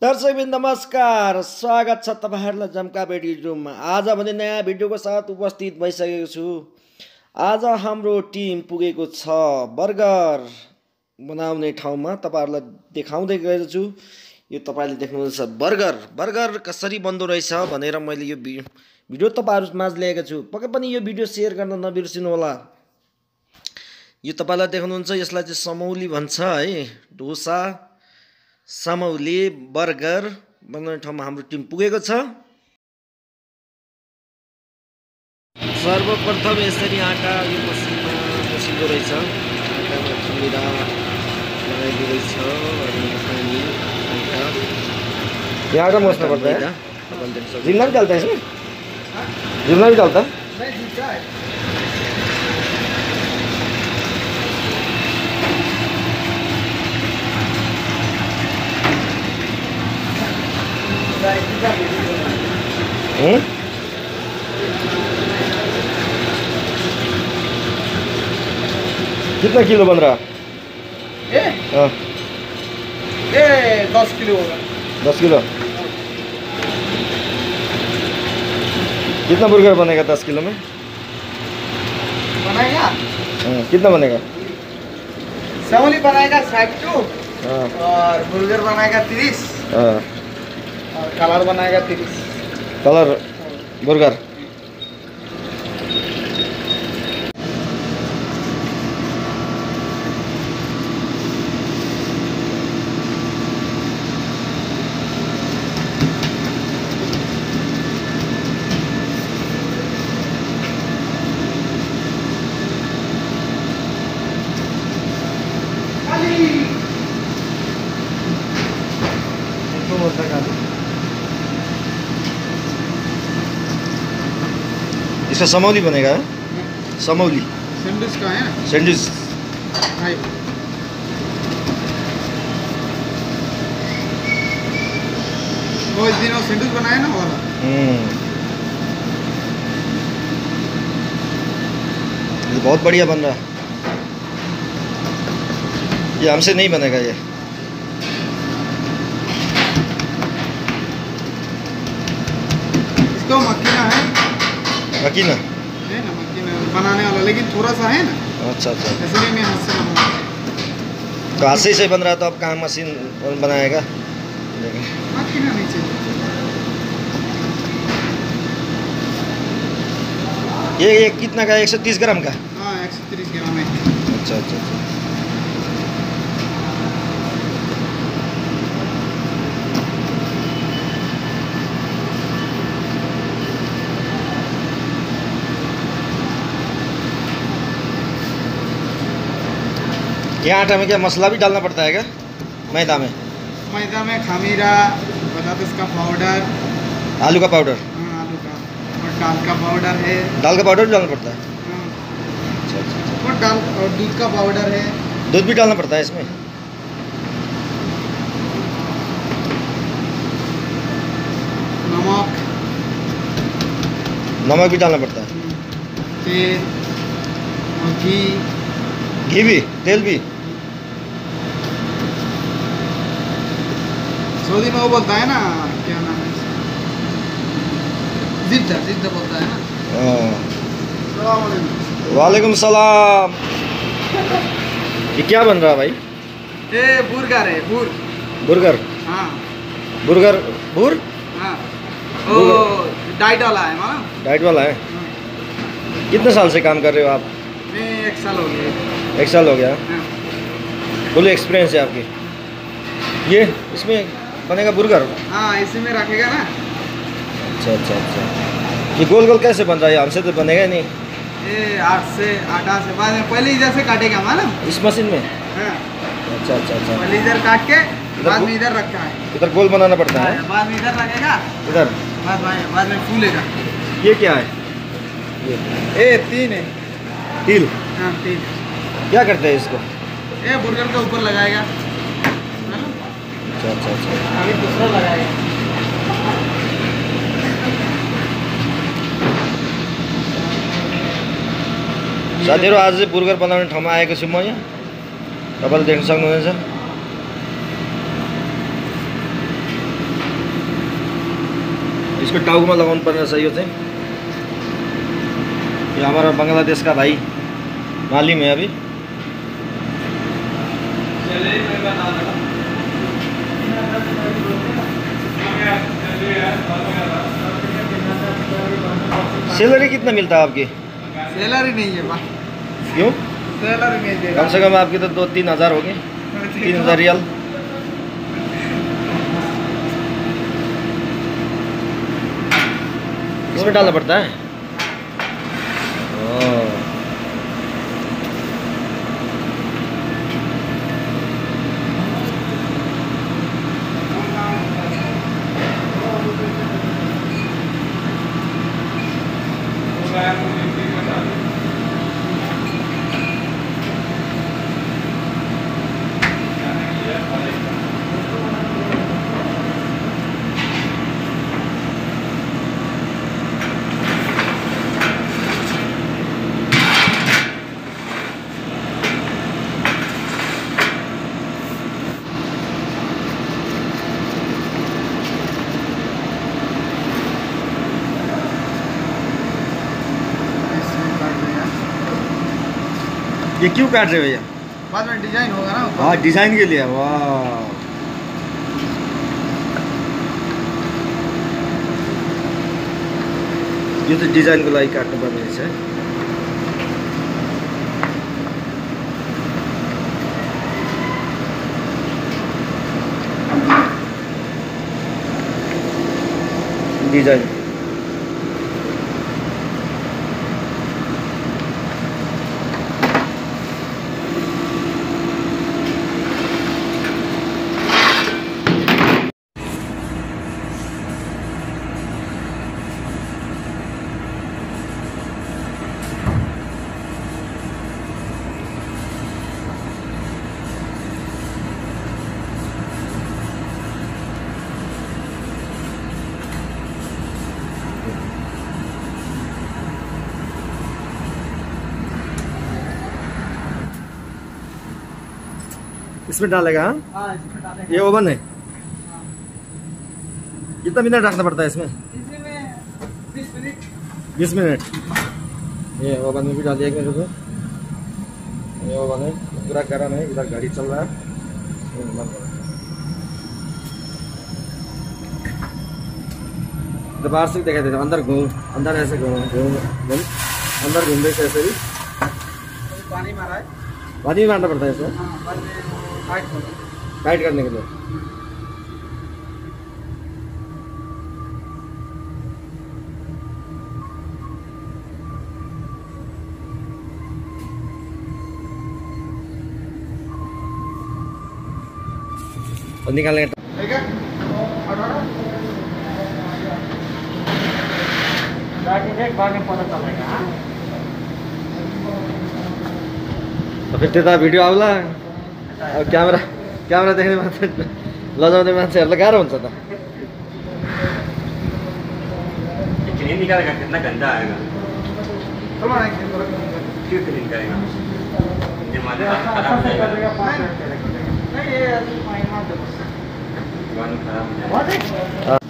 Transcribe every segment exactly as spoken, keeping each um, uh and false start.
दर्शकबिन नमस्कार, स्वागत छ तपाईहरुलाई जम्का भिडियो रुममा। आज भने नयाँ भिडियोको साथ उपस्थित भइसकेको छु। आज हाम्रो टिम पुगेको छ बर्गर बनाउने ठाउँमा। तपाईहरुलाई देखाउँदै गएको छु। यो तपाईले देख्नुहुन्छ बर्गर बर्गर कसरी बन्दो रहेछ भनेर मैले यो भिडियो तपाईहरु माझ ल्याएको छु। पक्कै पनि यो भिडियो शेयर गर्न नबिर्सिनु होला। यो तपाईलाई देख्नुहुन्छ, यसलाई चाहिँ समौली भन्छ है। डोसा, समौली, बर्गर बनाउने ठाउँमा हाम्रो टिम पुगेको छ। सर्वप्रथम यसरी आटा यो मसिनमा मुसिँदो रहेछ। आटामा खमिरा लगाइदिँदो रहेछ अनि पानी आटा। यहाँ आटा मुसना पड़ता है। जितना भी चलता है इसमें, जितना भी चलता है। हम्म कितना किलो बन रहा? ये हाँ ये दस किलो होगा। दस किलो। कितना बर्गर बनेगा दस किलो में? बनाएगा? हाँ, कितना बनेगा? समोली बनाएगा साठ टू हाँ और बर्गर बनाएगा तीस हाँ। और कलर बनाएगा तीस। Colour burger. इसका समौली बनेगा है? समौली सैंडविच का है ना? सैंडविच। हाय वो इस दिन वो सैंडविच बनाया ना वाला। हम्म ये बहुत बढ़िया बन रहा है। ये हमसे नहीं बनेगा ये। इसको मक्खीना है मकीना। है ना, मक्खीना बनाने वाला, लेकिन थोड़ा सा है ना, अच्छा अच्छा। इसलिए मैं हाथ से बनाऊंगा। तो हाथ से ही सही बन रहा है, तो अब कहाँ मशीन बनाएगा? मक्खीना नहीं चाहिए। ये ये कितना का? एक सौ तीस ग्राम का। हाँ एक सौ तीस ग्राम है। अच्छा अच्छा अच्छा। ये आटा में क्या मसाला भी डालना पड़ता है क्या? मैदा में? मैदा में खमीरा, बताते का पाउडर, आलू का पाउडर? हाँ, आलू का, और दाल का पाउडर है। दाल का पाउडर भी डालना पड़ता है? हाँ, अच्छा अच्छा अच्छा। और दाल और दूध का पाउडर है। दूध भी डालना पड़ता है इसमें? नमक नमक भी डालना पड़ता है? तेल और घी। घी भी? तेल भी? सऊदी में वो बोलता है ना, क्या नाम है, जिद्दा जिद्दा बोलता है ना। सलाम अलैकुम। वालेकुम सलाम। ये क्या बन रहा भाई? ये बुर्गर है, बुर बर्गर? हाँ बर्गर बुर? हाँ, वो डाइट वाला है मालूम। डाइट वाला है? कितने साल से काम कर रहे हो आप? मैं एक साल हो गया। एक साल हो गया? हाँ। फुल एक्सपीरियंस है आपकी। ये इसमें बनेगा बर्गर? हाँ इसी में रखेगा ना। अच्छा अच्छा अच्छा। ये गोल गोल कैसे बन रहा है? हमसे तो बनेगा ही नहीं। ये आठ से आटा से बाद में पहले इधर से काटेगा मालूम। इस मशीन में? हाँ, अच्छा अच्छा अच्छा। पहले इधर काट के बाद में इधर रखता है। इधर गोल बनाना पड़ता है? बाद में इधर रखेगा, इधर बाद में बाद में फूलेगा। ये क्या है? ये ये तीन है। तिल? हाँ तीन। क्या करते हैं इसको? ये बर्गर के ऊपर लगाएगा। अच्छा अच्छा अच्छा। अभी दूसरा लगाएगा। साथीहरु आज चाहिँ बर्गर बनाउने ठाउँमा आएको छु म यहाँ तपाईले देख्न सक्नुहुनेछ इसको टाउकोमा लगाउनु पर्ने रहेछ यो चाहिँ। यो हमारा बंगलादेश का भाई मालूम है अभी। सैलरी कितना मिलता है आपकी? सैलरी नहीं है बा। क्यों? सैलरी नहीं दे कम से कम आपके तो दो तीन हजार हो गए, तीन हजार रियल। इसमें डालना पड़ता है। ओह। ये क्यों काट रहे हो भैया? बाद में डिजाइन होगा ना। हाँ डिजाइन के लिए। वाह ये तो डिजाइन को लागि काट्नु पर्ने रहेछ। डिजाइन इसमें डालेगा। हाँ हाँ इसमें डालेंगे। ये ओवन है। कितना मिनट रखना पड़ता है इसमें? इसी में बीस मिनट। बीस मिनट। ये ओवन में भी डालिए एक मिनट को। ये ओवन है पूरा गर्म है, इधर गाड़ी चल रहा है। तो बाहर से दिखाई देता है, अंदर घूम अंदर ऐसे घूम घूम घूम अंदर घूम रहे ऐसे भी। पानी मारा है। पानी भी मारना पड़ता है इसमें हाँ बाद में टाइट होगा। टाइट करने के लिए। और निकालने का ठीक है। बाद में पता चलेगा। तो फिर त्यता भिडियो आउला। अब क्यामेरा क्यामेरा देख्ने मान्छे लजाउने मान्छेहरूलाई गाह्रो हुन्छ त। क्लीन निकालेगा कितना गंदा आएगा? चलो ना एक दिन बोलो। क्यों क्लीन करेगा? ये माने खराब हो जाएगा। नहीं ये पानी मार दो बस। गाना खराब हो जाएगा। बहुत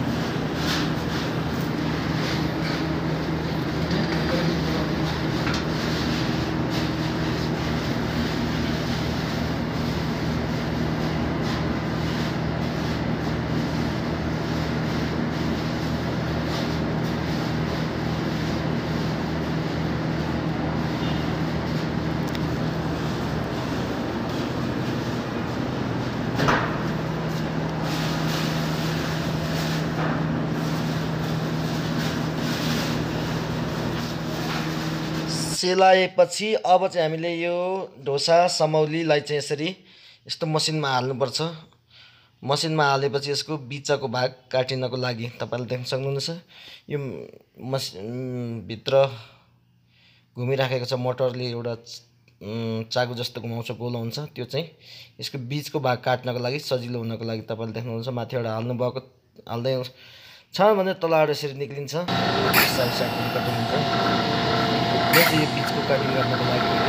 सेलाएपछि अब चाहिँ हामीले यो ढोसा समौलीलाई चाहिँ यसरी यस्तो मसिनमा हाल्नुपर्छ। मसिनमा हालेपछि यसको बिचको भाग काटिनको लागि तपाईले देख्न सक्नुहुन्छ यो मस भित्र घुमिराखेको छ मोटरले एउटा चाकु जस्तो घुमाउँछ गोलो हुन्छ त्यो चाहिँ यसको बिचको भाग काट्नको लागि सजिलो हुनको लागि तपाईले देख्नुहुन्छ माथिबाट हाल्नु भएको हाल्दै छ भने तलबाट यसरी निक्लिन्छ साइड साइडमा कटिङ हुन्छ। यो चाहिँ यो बिचको कटिङ गर्नको लागि हो।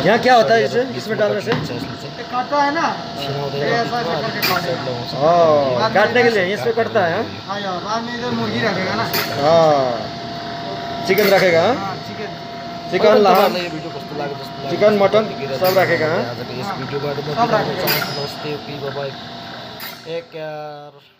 यहाँ क्या होता है इसे इसमें डालने से? ये काटता है ना, ये ऐसा ऐसा करके काटेगा। हाँ, काटने के लिए इसमें कटता है। हाँ यार, बाद में इधर मुर्गी रखेगा ना। हाँ, चिकन रखेगा। हाँ, चिकन चिकन लाहन, भिडियो कस्तो लाग्यो जस्तो चिकन मटन सब राखेका। आजको यस भिडियोबाट म बिदा हुन चाहन्छु। नमस्ते, okay, bye bye, take care.